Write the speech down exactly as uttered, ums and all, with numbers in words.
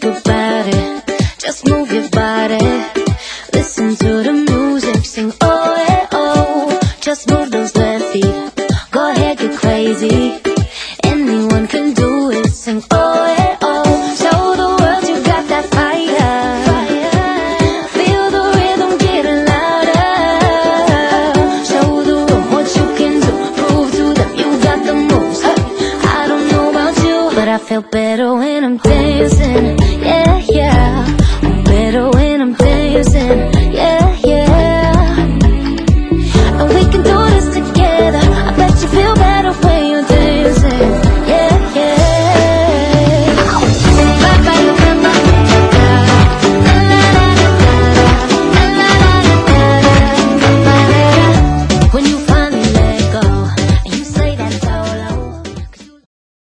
think about it, just move your body. Listen to the music, sing oh eh oh. Just move those left feet, go ahead, get crazy. Anyone can do it, sing oh eh oh. Show the world you got that fire. Feel the rhythm getting louder. Show the room what you can do, prove to them you got the moves. Hey, I don't know about you, but I feel better when I'm dancing. Yeah, yeah, I'm better when I'm dancing. Yeah, yeah, and we can do